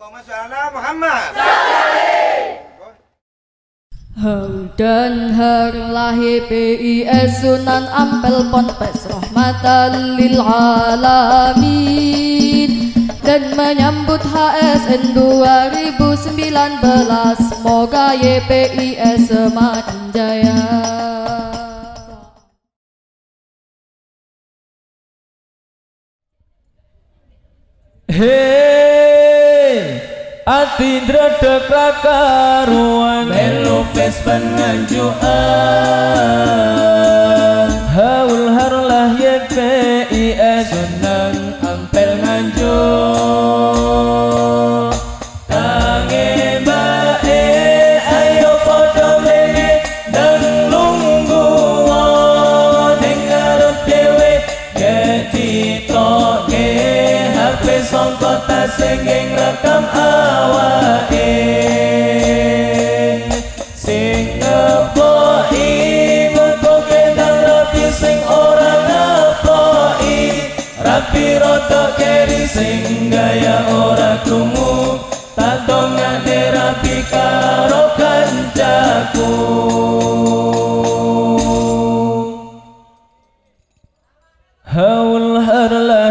Allahumma shalli ala Muhammad. Dan herlahi PIS Sunan Ampel Ponpes rahmatan lil alamin, dan menyambut HSN 2019, semoga YPIS semakin jaya. Hey, ati dredeg rakaruan melu fes penganjuan, haul harlah YPIS Sunan Ampel Nganjuk. Tange bae ayo padha mene nang lungguh ning arep dhewe ketitoke HP sangka tas sing rekam awake, sing ngepoki mengko kendang rapi sing ora ngepoki, rapi rada keri sing gaya ora krungu, tak dongane rapi karo kancaku. Haul harlah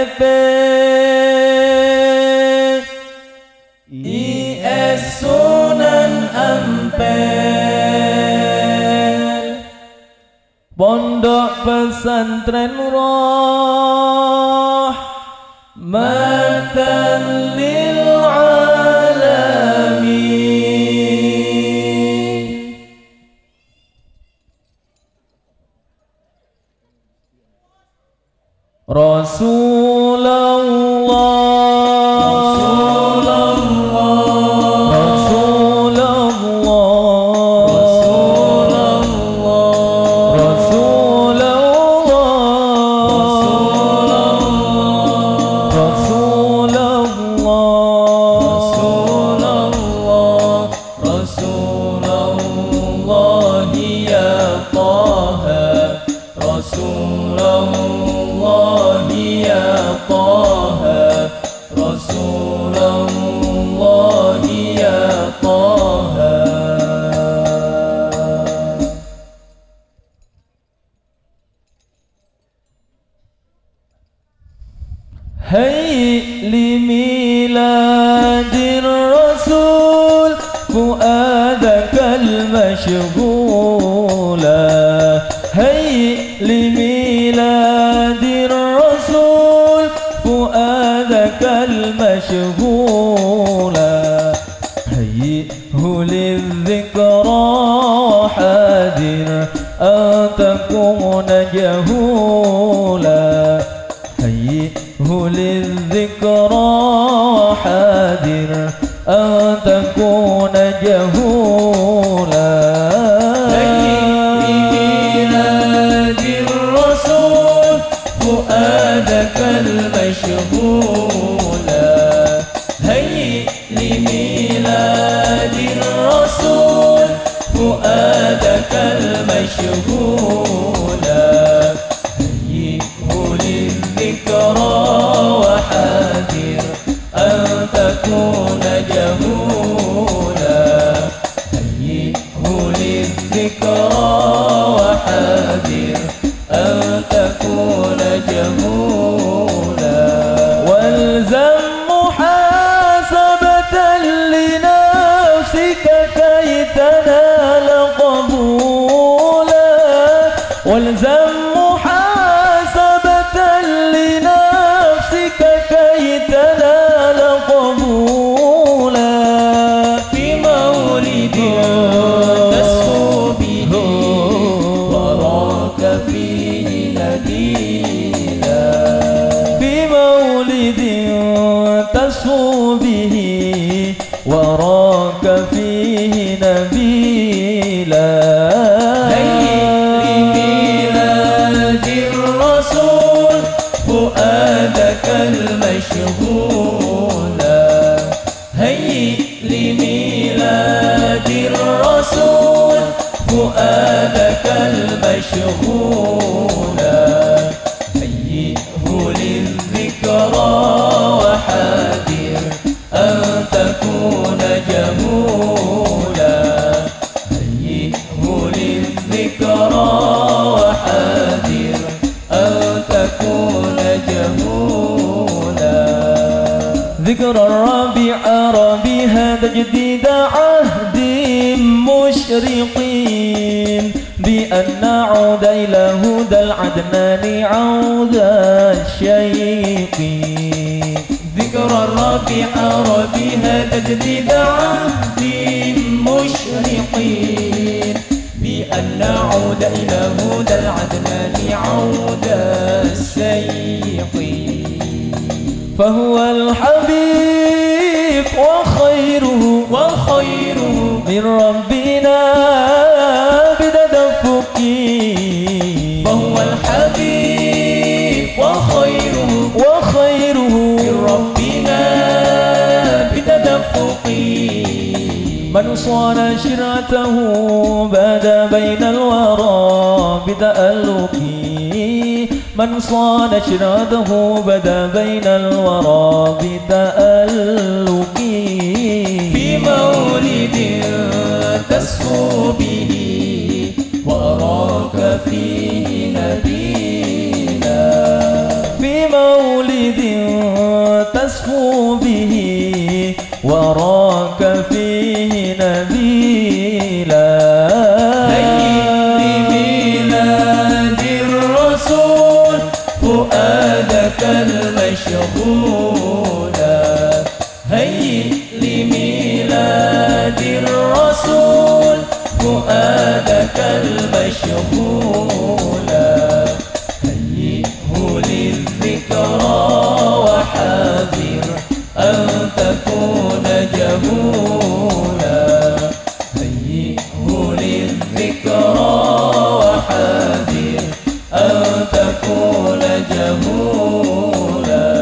YPIS Sunan Ampel, Pondok Pesantren Rahmatan lil alamin. Rasulullah, Rasulullah, Rasulullah, Rasulullah, Rasulullah, Rasulullah, Rasulullah ya Taha, Rasulullah ya Taha, Rasulullah ya Taha. Hai li miladir Rasul fuadakal mashghula, hai li miladir Rasul fuadakal mashghula, hayyihu lidhikra hadir an takuna jahula, hayyihu lidhikra hadir an takuna jahula. فؤادك المشغولا، هيئ لميلاد الرسول فؤادك المشغولا، هيئه للذكرى وحاذر أن تكون جهولا، هيئه للذكرى وحاذر أن تكون جهولا، والزم محاسبة لنفسك كي تنال قبولا، والزم محاسبة لنفسك كي تنال قبولا، في مولد تسفو به وراك فيه نبيلا، في مولد تسفو به وراك فيه نبيلا، هيئ لميلاد الرسول فؤادك المشغولا، هيئ لميلاد الرسول فؤادك المشغولا، هيئه للذكرى وحاذر أن تكون جهولا هيئه للذكرى وحاذر أن تكون جهولا ذكر الربيع ربيها تجديد عهد مشرقين بأن نعود إلى هدى العدنان عود الشيق ذكر الربيع ربيها تجديد عهد مشرقين بأن نعود إلى هدى العدنان عود الشيق فهو الحبيب وخيره من ربنا بتدفق فهو الحبيب وخيره من ربنا بتدفق من صان شرعته بدا بين الورى بتألق من صان شرعته بدا بين الورى بتألق في مولد تسفو به وأراك فيه نبينا في مولد تسفو به وأراك فيه نبيلا فؤادك المشغولا هيئ لميلاد الرسول فؤادك المشغولا هيئه للذكرى وحاذر أن تكون جهولا هيئه للذكرى وحاذر أن تكون جهولا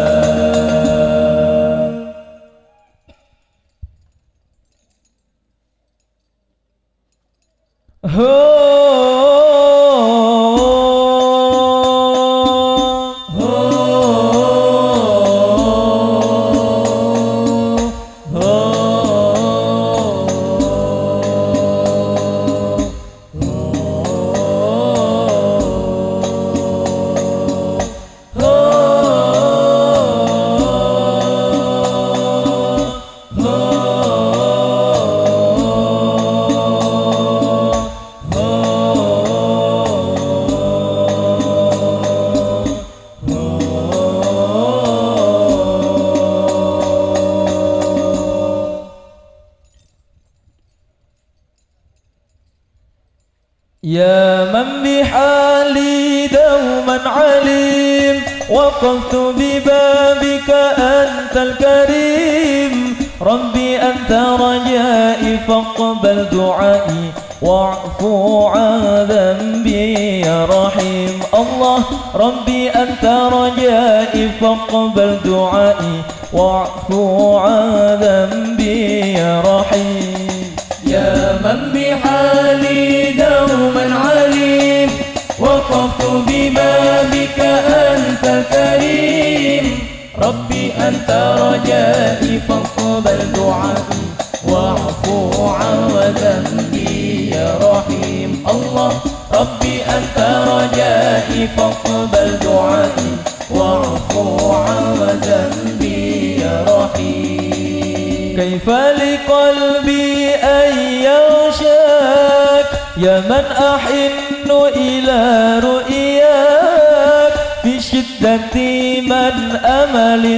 يا من بحالي دوما عليم وقفت ببابك أنت الكريم ربي أنت رجائي فاقبل دعائي واعفو عن ذنبي يا رحيم الله ربي أنت رجائي فاقبل دعائي واعفو عن ذنبي يا رحيم يا من بحالي دوما عليم وقفت ببابك أنت الكريم ربي أنت رجائي فاقبل دعائي واعفو عن ذنبي يا رحيم الله ربي أنت رجائي فاقبل دعائي واعفو عن ذنبي يا رحيم كيف لقلبي أن يغشاك يا من أحن إلى رؤياك في شدة من أمل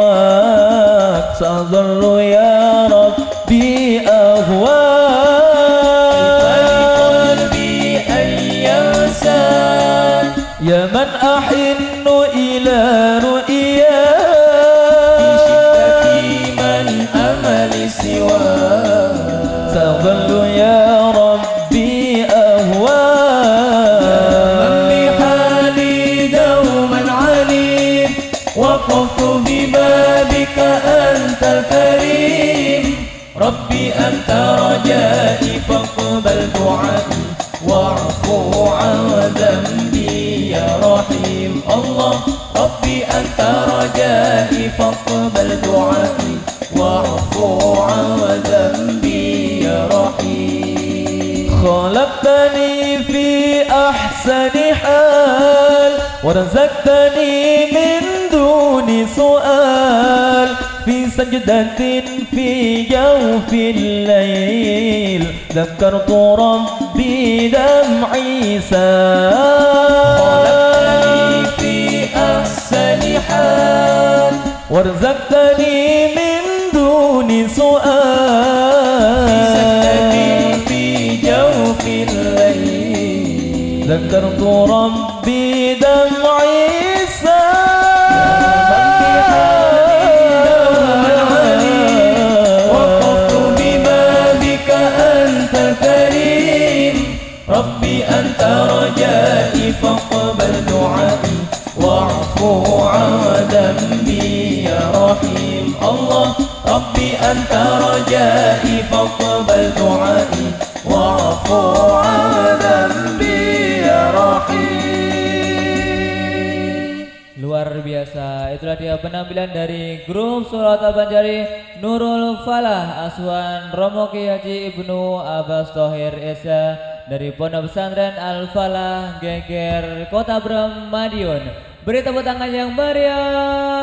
سواك سأظل يا ربي أهواك قلبي أن ينساك يا من أحن إلى رؤياك في شدة من أمل سواك سأظل يا ربي أهواك وقفت ببابك أنت الكريم ربي أنت رجائي فاقبل دعائي واعفو عن ذنبي يا رحيم الله ربي أنت رجائي فاقبل دعائي واعفو عن ذنبي يا رحيم خلقتني في أحسن حال ورزقتني من دون سؤال في سجدة في جوف الليل ذكرت ربي دمعي سال خلقتني في أحسن حال ورزقتني من دون سؤال في سجدة في جوف الليل ذكرت ربي دمعي سال ربي أنت رجائي فاقبل دعائي واعفو عن ذنبي يا رحيم الله ربي أنت رجائي فاقبل دعائي واعفو عن ذنبي يا رحيم. Luar biasa, itulah dia penampilan dari grup Sholat Al-Banjari Nurul Falah Asuhan Romo Kiai Haji Ibnu Abbas Thohir Esa dari Pondok Pesantren Al-Falah Geger Kota Brem Madiun. Beri tepuk tangan yang meriah.